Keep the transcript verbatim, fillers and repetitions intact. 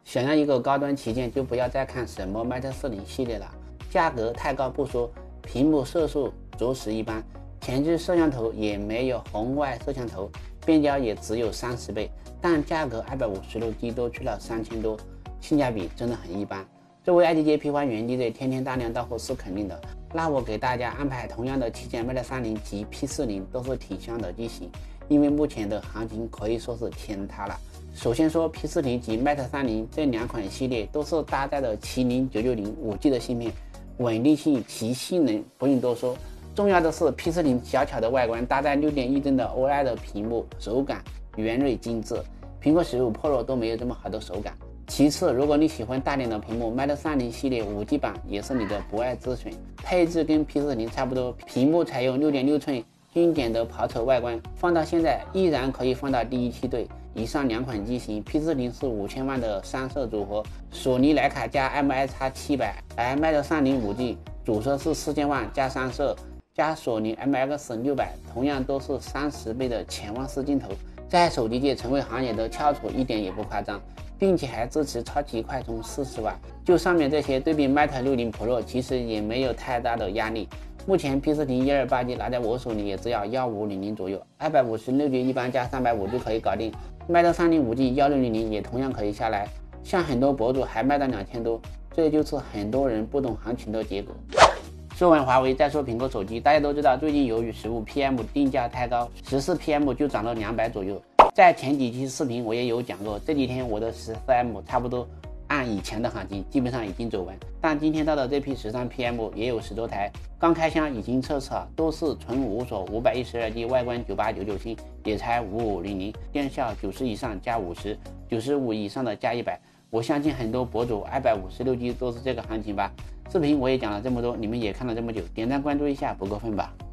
想要一个高端旗舰，就不要再看什么 Mate 四零系列了，价格太高不说，屏幕色数着实一般，前置摄像头也没有红外摄像头，变焦也只有三十倍，但价格二百五十六 G 多去了三千多，性价比真的很一般。作为 I D J 批发原 D J， 天天大量到货是肯定的，那我给大家安排同样的旗舰 Mate 三零及 P 四零都是挺香的机型，因为目前的行情可以说是天塌了。首先说 P 四零 及 Mate 三零这两款系列都是搭载的麒麟九九零 五 G 的芯片，稳定性及性能不用多说。重要的是 P 四零 小巧的外观，搭载 六点一 帧的 O L E D 屏幕，手感圆润精致，苹果十五 Pro 都没有这么好的手感。其次，如果你喜欢大点的屏幕 ，Mate 三零系列 五 G 版也是你的不二之选。配置跟 P 四零 差不多，屏幕采用 六点六 寸经典的跑车外观，放到现在依然可以放到第一梯队。以上两款机型 ，P 四零 是五千万的三摄组合，索尼徕卡加 M I X 七百，而 Mate 三零 五 G 主摄是四千万加三摄加索尼 M X 六百，同样都是三十倍的潜望式镜头，在手机界成为行业的翘楚一点也不夸张，并且还支持超级快充四十瓦。就上面这些对比 Mate 六十 Pro 其实也没有太大的压力。目前 P 四零 一二八 G 拿在我手里也只要一五零零左右， 二百五十六 G 一般加三百五就可以搞定。Mate 三零 五 G 一六零零也同样可以下来，像很多博主还卖到两千多，这就是很多人不懂行情的结果。说完华为再说苹果手机，大家都知道最近由于十五 P M 定价太高，十四 P M 就涨了两百左右。在前几期视频我也有讲过，这几天我的十四 M 差不多按以前的行情基本上已经走完，但今天到的这批十三 P M 也有十多台，刚开箱已经测试了，都是纯无锁 五百一十二 G， 外观九八九九新，也才五五零零，电效九十以上加五十， 九十五以上的加一百。我相信很多博主二百五十六 G 都是这个行情吧。视频我也讲了这么多，你们也看了这么久，点赞关注一下不过分吧。